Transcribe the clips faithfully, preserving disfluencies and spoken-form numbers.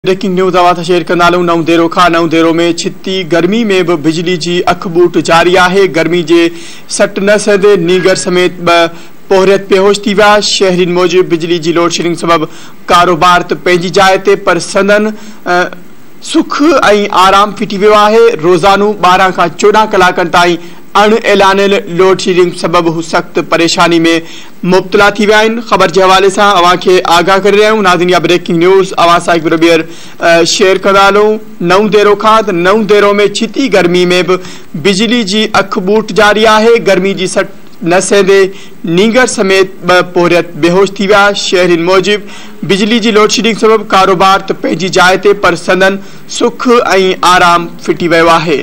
Breaking news अवां share कंदालूं। नव देरो खां नव देरो में छिती गर्मी में भी बिजली की अखबूट जारी है। गर्मी के सट न सहंदे नीगर समेत ब पोहरियत बेहोश थी विया। शहरीन मूजिब बिजली की लोड शेडिंग सबब कारोबार तो पंहिंजी जाइ ते पर संदन सुख ऐं आराम फिटी वियो है। रोज़ानो बारह का चौदह कलाकनि ताईं अण ऐलानियल लोड शेडिंग सबब हू सख्त परेशानी में मुब्तला थी विया आहिनि। ख़बर के हवाले से अवां खे आगाह करे रहिया आहियूं। नाज़रीन, ब्रेकिंग न्यूज़ अवां सां हिकु ॿीहर शेयर कंदा हलूं। नव देरो खां त नव देरो में छिती गर्मी में भी बिजली की अखबूट जारी है। गर्मी की सट न सहंदे नीगर समेत ब पोहरियत बेहोश थी विया। शहरीन मूजिब बिजली की लोड शेडिंग सबब कारोबार तो पंहिंजी जाइ ते पर संदन सुख ऐं आराम फिटी वियो है।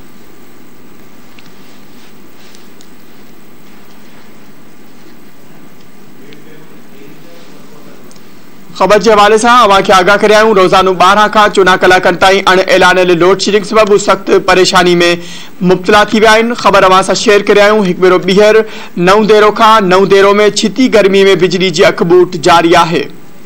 खबर के हवाले से अवां खे आगाह करे आहियूं। रोज़ानो बारह का चौदह कलाकनि ताईं अण ऐलानियल लोड शेडिंग सबब सख्त परेशानी में मुब्तला थी विया आहिनि। ख़बर अवां सां शेयर करे आहियूं। हिकु भेरो ॿीहर नव देरो खां नव देरो में छिती गर्मी में बिजली की अखबूट जारी है।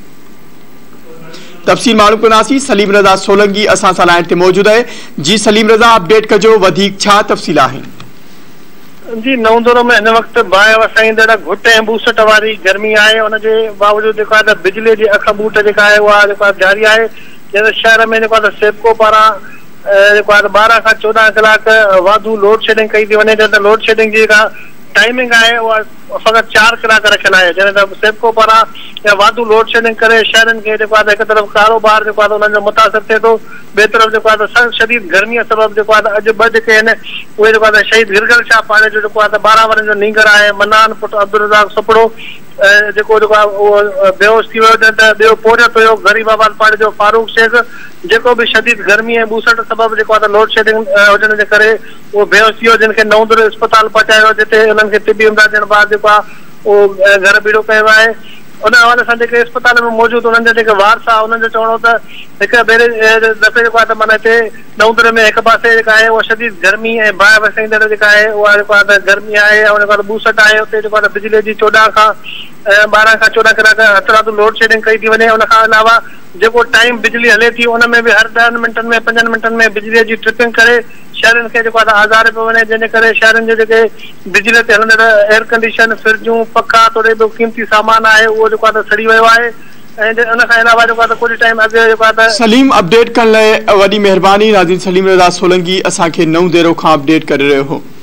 तफ़सील मालूम कंदासीं। सलीम रज़ा सोलंकी असां सां लाइन ते मौजूद है। जी सलीम रज़ा, अपडेट कजो, वधीक छा तफ़सील आहिनि? जी, नव दौर में इन वक्त बाहि वसाईंदड़ घुट ऐं बूसट वारी गर्मी है। उनके बावजूद बिजली की अखबूट है जारी है। जैसे शहर में सेपको पारा बारह का चौदह कलाक वाधू लोड शेडिंग कई थी वे। लोड शेडिंग की टाइमिंग है वह फकत चार कलाक रखल है। जैसे सेपको पारा वाधू लोड शेडिंग करे शहरन के एक तरफ कारोबार जो मुतासर थे तो बे तरफ शदीद गर्मी सबब अज ब शहीद गिरगल शाह पाड़े जो बारह वर जो नीगर है। मनान पुट अब्दुल रज़ाक सुपड़ो बेहोश थी वो पोरियत हो। गरीब आबाद पाड़े जो फारूक शेख जो भी शदीद गर्मी और बूसट सबब लोड शेडिंग हुजण के करे वो बेहोश थी जिनके नव दौर अस्पताल पहुंचायो जिते उन्हें तिबी इमदाद ॾियण बाद घर बीड़ो कयो है। उन हवाले से अस्पताल में मौजूद उन्होंने वारसा उन्होंने चवणो तो एक भेरे दफे माना इतने नव दौर में एक पासे है वो शदीद गर्मी और बाहि वसाईंदड़ है वह गर्मी है बूसट है। उते बिजली की चौदह का बारह का चौदह कलाक हथरादू लोड शेडिंग कई थी वे। उन अलावा जो टाइम बिजली हले थी उनमें भी हर ॾह मिनटन में पंजन मिनटन में बिजली की ट्रिपिंग करे शहरन के आज़ार पे वे। जैसे करे शहरन के बिजली ते हलंदड़ एयर कंडीशन फ्रिजूं पखा थोड़े बि कीमती सामान है वो सड़ी वो है। कुछ टाइम अगे सलीम, अपडेट करने लाइ वॾी मेहरबानी। नाज़रीन, सलीम रज़ा सोलंकी असां खे नव देरो खां अपडेट करे रहियो हो।